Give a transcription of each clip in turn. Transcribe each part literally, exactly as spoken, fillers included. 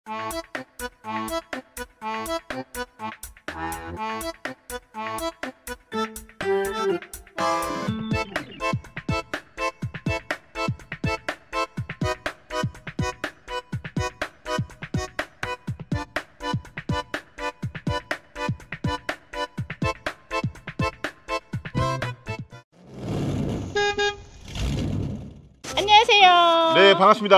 안녕하세요. 네,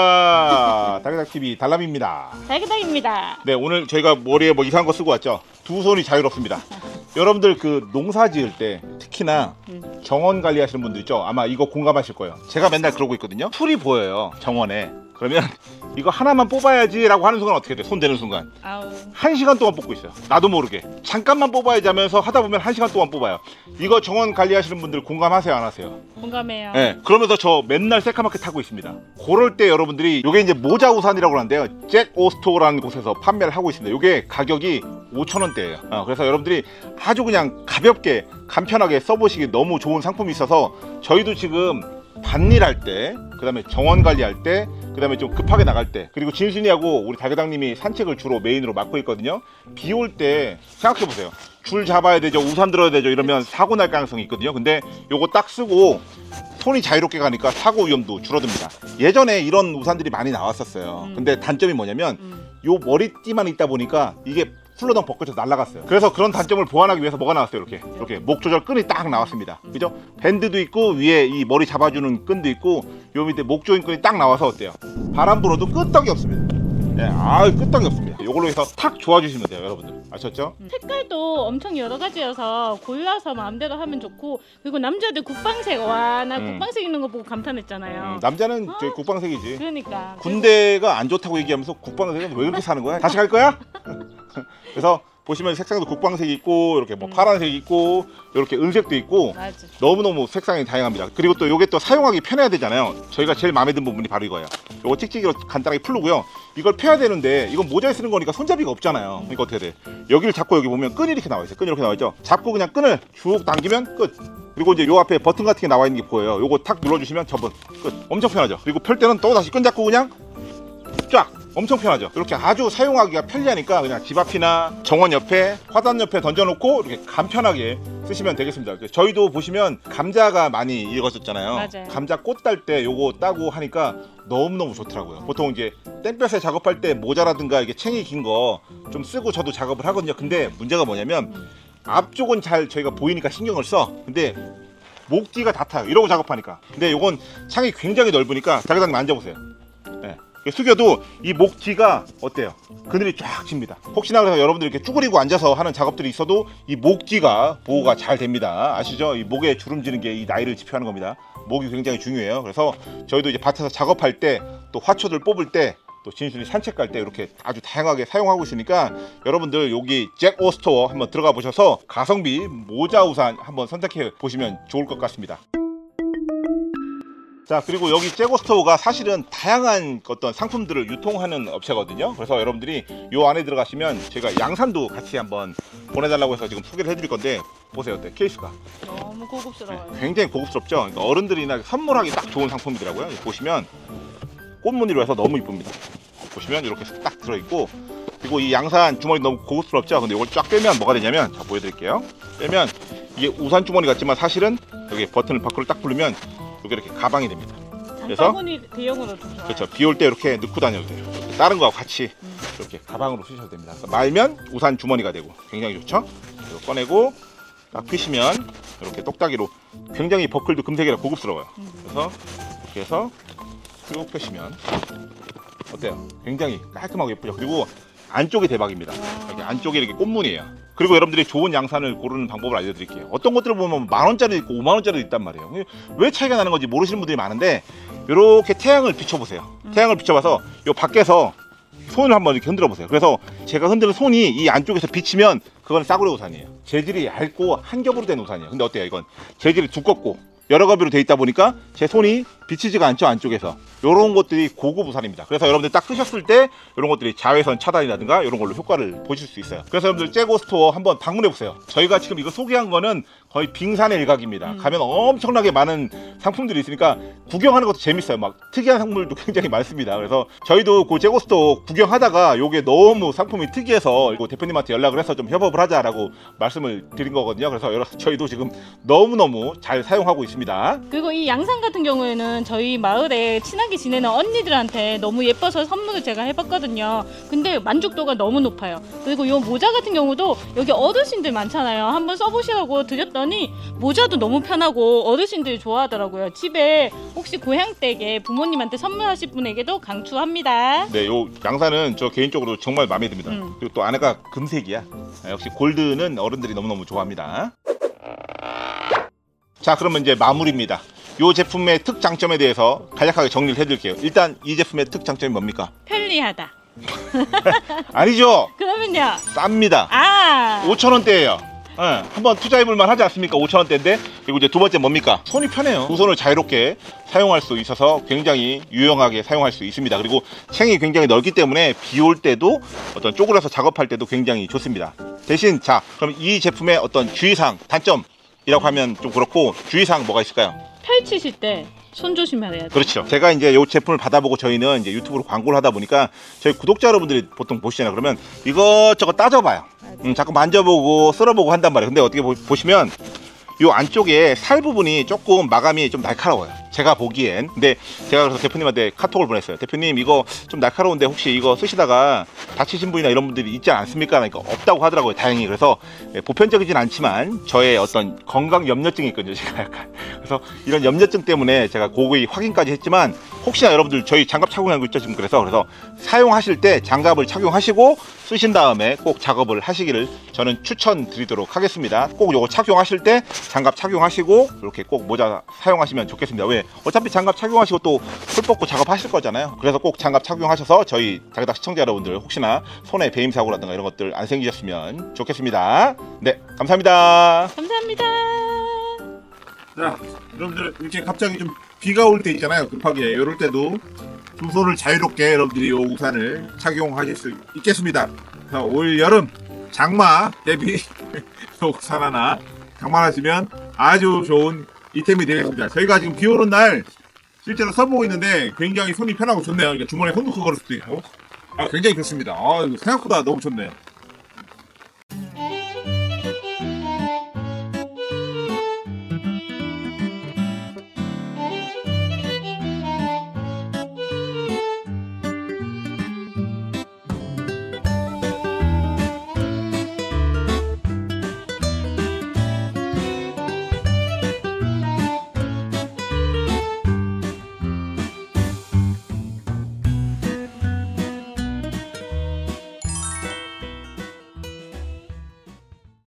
반갑습니다. 달그닥티비 달람입니다. 달그닥입니다. 네, 오늘 저희가 머리에 뭐 이상한 거 쓰고 왔죠. 두 손이 자유롭습니다. 여러분들 그 농사 지을 때 특히나 음. 정원 관리하시는 분들 있죠. 아마 이거 공감하실 거예요. 제가 맨날 그러고 있거든요. 풀이 보여요, 정원에. 그러면 이거 하나만 뽑아야지 라고 하는 순간 어떻게 돼? 손 대는 순간 아우. 한 시간 동안 뽑고 있어요. 나도 모르게 잠깐만 뽑아야지 하면서 하다 보면 한 시간 동안 뽑아요. 이거 정원 관리하시는 분들 공감하세요, 안 하세요? 공감해요. 네, 그러면서 저 맨날 새까맣게 타고 있습니다. 그럴 때 여러분들이 요게 이제 모자 우산이라고 하는데요, 잭 오스토어라는 곳에서 판매를 하고 있습니다. 요게 가격이 오천 원대예요. 어, 그래서 여러분들이 아주 그냥 가볍게 간편하게 써보시기 너무 좋은 상품이 있어서 저희도 지금 밭일할 때, 그 다음에 정원 관리할 때, 그 다음에 좀 급하게 나갈 때, 그리고 진순이하고 우리 달그닥님이 산책을 주로 메인으로 맡고 있거든요. 비 올 때 생각해보세요. 줄 잡아야 되죠, 우산 들어야 되죠, 이러면 사고 날 가능성이 있거든요. 근데 요거 딱 쓰고 손이 자유롭게 가니까 사고 위험도 줄어듭니다. 예전에 이런 우산들이 많이 나왔었어요. 음. 근데 단점이 뭐냐면 음. 요 머리띠만 있다 보니까 이게 훌러덩 벗겨져 날아갔어요. 그래서 그런 단점을 보완하기 위해서 뭐가 나왔어요? 이렇게 이렇게 목 조절 끈이 딱 나왔습니다. 그죠? 밴드도 있고 위에 이 머리 잡아주는 끈도 있고 요 밑에 목 조인 끈이 딱 나와서 어때요? 바람 불어도 끄떡이 없습니다. 예, 아, 끄떡이 없습니다. 이걸로 해서 탁 조아주시면 돼요, 여러분들. 아셨죠? 음. 색깔도 엄청 여러 가지여서 골라서 마음대로 하면 좋고, 그리고 남자들 국방색, 와, 나 음. 국방색 입는 거 보고 감탄했잖아요. 음, 남자는 어? 저희 국방색이지. 그러니까 군대가 안 좋다고 얘기하면서 국방색은 왜 그렇게 사는 거야? 다시 갈 거야? 그래서 보시면 색상도 국방색이 있고 이렇게 뭐 음. 파란색이 있고 이렇게 은색도 있고 맞아. 너무너무 색상이 다양합니다. 그리고 또 이게 또 사용하기 편해야 되잖아요. 저희가 제일 마음에 든 부분이 바로 이거예요. 이거 찍찍이로 간단하게 풀르고요. 이걸 펴야 되는데 이건 모자에 쓰는 거니까 손잡이가 없잖아요. 그러니까 어떻게 돼? 여기를 잡고 여기 보면 끈이 이렇게 나와 있어요. 끈이 이렇게 나와 있죠. 잡고 그냥 끈을 쭉 당기면 끝. 그리고 이제 요 앞에 버튼 같은 게 나와 있는 게 보여요. 요거 탁 눌러주시면 접은 끝. 엄청 편하죠. 그리고 펼 때는 또 다시 끈 잡고 그냥 쫙. 엄청 편하죠. 이렇게 아주 사용하기가 편리하니까 그냥 집 앞이나 정원 옆에, 화단 옆에 던져놓고 이렇게 간편하게 쓰시면 되겠습니다. 저희도 보시면 감자가 많이 익었었잖아요. 맞아요. 감자 꽃 딸 때 요거 따고 하니까 너무너무 좋더라고요. 보통 이제 땡볕에 작업할 때 모자라든가 이게 챙이 긴 거 좀 쓰고 저도 작업을 하거든요. 근데 문제가 뭐냐면 앞쪽은 잘 저희가 보이니까 신경을 써. 근데 목뒤가 다 타요. 이러고 작업하니까. 근데 요건 창이 굉장히 넓으니까 달그닥님 앉아보세요. 네. 숙여도 이 목 뒤가 어때요? 그늘이 쫙 집니다. 혹시나 그래서 여러분들 이렇게 쭈그리고 앉아서 하는 작업들이 있어도 이 목 뒤가 보호가 잘 됩니다. 아시죠? 이 목에 주름지는 게 이 나이를 지표하는 겁니다. 목이 굉장히 중요해요. 그래서 저희도 이제 밭에서 작업할 때 또 화초들 뽑을 때 또 진순이 산책 갈 때 이렇게 아주 다양하게 사용하고 있으니까 여러분들 여기 잭 오스토어 한번 들어가 보셔서 가성비 모자 우산 한번 선택해 보시면 좋을 것 같습니다. 자, 그리고 여기 잭오스토어가 사실은 다양한 어떤 상품들을 유통하는 업체거든요. 그래서 여러분들이 요 안에 들어가시면 제가 양산도 같이 한번 보내달라고 해서 지금 소개를 해드릴 건데 보세요. 어때? 케이스가 너무 고급스러워요. 네, 굉장히 고급스럽죠. 그러니까 어른들이나 선물하기 딱 좋은 상품이더라고요. 보시면 꽃무늬로 해서 너무 이쁩니다. 보시면 이렇게 딱 들어있고, 그리고 이 양산 주머니 너무 고급스럽죠. 근데 이걸 쫙 빼면 뭐가 되냐면, 자, 보여드릴게요. 빼면 이게 우산 주머니 같지만 사실은 여기 버튼을 밖으로 딱 풀면 이게 이렇게 가방이 됩니다. 그래서 장바구니 대용으로 좀 좋아요. 그렇죠. 비 올 때 이렇게 넣고 다녀도 돼요. 이렇게 다른 거하고 같이 음. 이렇게 가방으로 쓰셔도 됩니다. 말면 우산 주머니가 되고 굉장히 좋죠. 이거 꺼내고 딱 펴시면 이렇게 똑딱이로 굉장히 버클도 금색이라 고급스러워요. 음. 그래서 이렇게 해서 쭉 펴시면 어때요? 굉장히 깔끔하고 예쁘죠. 그리고 안쪽이 대박입니다. 이렇게 안쪽에 이렇게 꽃무늬예요. 그리고 여러분들이 좋은 양산을 고르는 방법을 알려드릴게요. 어떤 것들을 보면 만 원짜리 있고 오만 원짜리 있단 말이에요. 왜 차이가 나는 건지 모르시는 분들이 많은데, 이렇게 태양을 비춰보세요. 태양을 비춰봐서 요 밖에서 손을 한번 이렇게 흔들어 보세요. 그래서 제가 흔드는 손이 이 안쪽에서 비치면 그건 싸구려 우산이에요. 재질이 얇고 한 겹으로 된 우산이에요. 근데 어때요? 이건 재질이 두껍고 여러 가지로 돼 있다 보니까 제 손이 비치지가 않죠, 안쪽에서. 요런 것들이 고급 우산입니다. 그래서 여러분들 딱 쓰셨을 때 이런 것들이 자외선 차단이라든가 이런 걸로 효과를 보실 수 있어요. 그래서 여러분들 잭오스토어 한번 방문해 보세요. 저희가 지금 이거 소개한 거는 거의 빙산의 일각입니다. 음. 가면 엄청나게 많은 상품들이 있으니까 구경하는 것도 재밌어요. 막 특이한 상품들도 굉장히 많습니다. 그래서 저희도 그 제고스토어 구경하다가 요게 너무 상품이 특이해서 이거 대표님한테 연락을 해서 좀 협업을 하자라고 말씀을 드린 거거든요. 그래서 여러 저희도 지금 너무너무 잘 사용하고 있습니다. 그리고 이 양산 같은 경우에는 저희 마을에 친하게 지내는 언니들한테 너무 예뻐서 선물을 제가 해봤거든요. 근데 만족도가 너무 높아요. 그리고 이 모자 같은 경우도 여기 어르신들 많잖아요. 한번 써보시라고 드렸더니 모자도 너무 편하고 어르신들이 좋아하더라고요. 집에 혹시 고향댁에 부모님한테 선물하실 분에게도 강추합니다. 네, 요 양산은 저 개인적으로 정말 마음에 듭니다. 음. 그리고 또 안에가 금색이야. 아, 역시 골드는 어른들이 너무너무 좋아합니다. 자, 그러면 이제 마무리입니다. 이 제품의 특장점에 대해서 간략하게 정리를 해드릴게요. 일단 이 제품의 특장점이 뭡니까? 편리하다. 아니죠. 그러면요. 쌉니다. 아. 오천 원대예요. 네, 한번 투자해볼만 하지 않습니까? 오천 원대인데. 그리고 이제 두 번째 뭡니까? 손이 편해요. 두 손을 자유롭게 사용할 수 있어서 굉장히 유용하게 사용할 수 있습니다. 그리고 챙이 굉장히 넓기 때문에 비 올 때도 어떤 쪼그려서 작업할 때도 굉장히 좋습니다. 대신 자, 그럼 이 제품의 어떤 주의사항, 단점이라고 하면 좀 그렇고 주의사항 뭐가 있을까요? 펼치실 때 손 조심해야 돼요. 그렇죠. 제가 이제 이 제품을 받아보고 저희는 이제 유튜브로 광고를 하다 보니까 저희 구독자 여러분들이 보통 보시잖아요. 그러면 이것저것 따져봐요. 음, 자꾸 만져보고 쓸어보고 한단 말이에요. 근데 어떻게 보, 보시면 이 안쪽에 살 부분이 조금 마감이 좀 날카로워요. 제가 보기엔. 근데 제가 그래서 대표님한테 카톡을 보냈어요. 대표님 이거 좀 날카로운데 혹시 이거 쓰시다가 다치신 분이나 이런 분들이 있지 않습니까? 그러니까 없다고 하더라고요. 다행히. 그래서 보편적이진 않지만 저의 어떤 건강 염려증이 있거든요. 제가 약간. 그래서 이런 염려증 때문에 제가 고객이 확인까지 했지만 혹시나 여러분들 저희 장갑 착용하고 있죠 지금. 그래서 그래서 사용하실 때 장갑을 착용하시고 쓰신 다음에 꼭 작업을 하시기를 저는 추천드리도록 하겠습니다. 꼭 요거 착용하실 때 장갑 착용하시고 이렇게 꼭 모자 사용하시면 좋겠습니다. 왜? 어차피 장갑 착용하시고 또 풀 뽑고 작업하실 거잖아요. 그래서 꼭 장갑 착용하셔서 저희 자기다 시청자 여러분들 혹시나 손에 배임 사고라든가 이런 것들 안 생기셨으면 좋겠습니다. 네, 감사합니다. 감사합니다. 자, 여러분들 이렇게 갑자기 좀 비가 올 때 있잖아요. 급하게 이럴 때도 두 손을 자유롭게 여러분들이 이 우산을 착용하실 수 있겠습니다. 자, 올 여름 장마 대비 우산 하나 장만하시면 아주 좋은 이템이 되겠습니다. 저희가 지금 비 오는 날 실제로 써보고 있는데 굉장히 손이 편하고 좋네요. 그러니까 주머니에 손 넣고 걸을 수도 있고 아, 굉장히 좋습니다. 아, 생각보다 너무 좋네요.